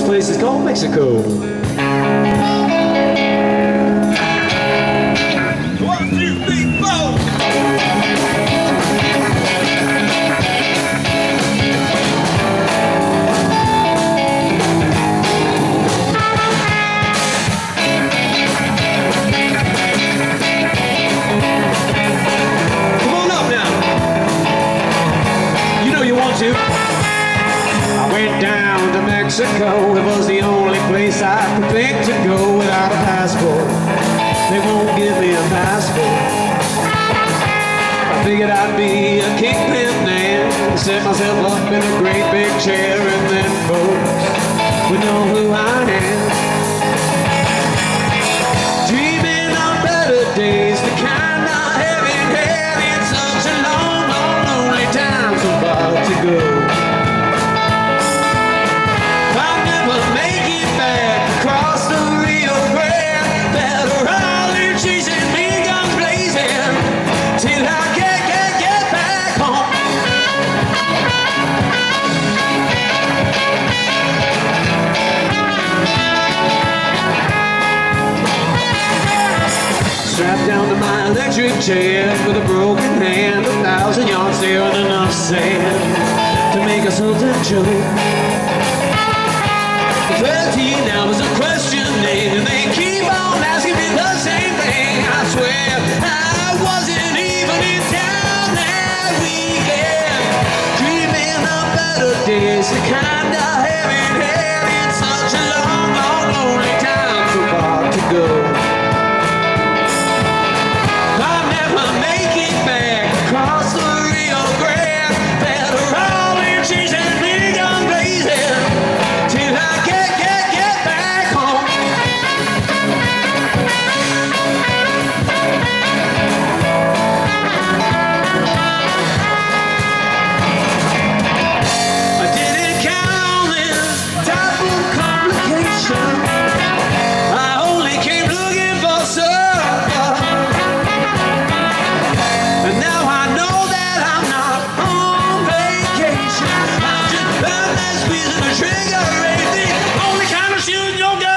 place is called Mexico. 1, 2, 3, 4. I went down to Mexico. It was the only place I could think to go without a passport. They won't give me a passport. I figured I'd be a kingpin man, set myself up in a great big chair, and then folks would know who I am. Dreaming of better days, the kind I haven't had in such a long, long, lonely time. So far to go. Strapped down to my electric chair with a broken hand, 1,000 yards there and enough sand to make a Sultan joke. 13 hours of questioning, and they keep on asking me the same thing. I swear I wasn't even in town that weekend, dreaming of better days, the kind I haven't had in such a long, long, lonely time. So far to go. Across the Rio Grande, better in cheese and me gone blazing till I get back home. I didn't count on this type of complication. I only came looking for supper, and now I know that I'm not on vacation. I'm just burning that squeeze of the trigger, the only kind of shooting your gun.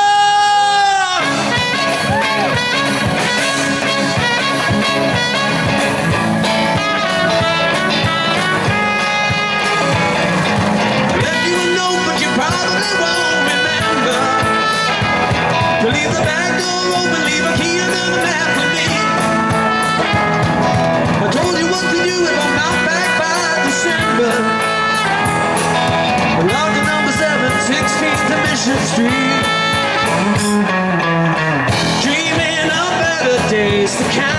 I left you a note, but you probably won't remember to leave the back door open, leave a key under the mat for me. I told you what to do if I'm not back by December. Along to number 7, 16th to Mission Street, dreaming of better days, the kind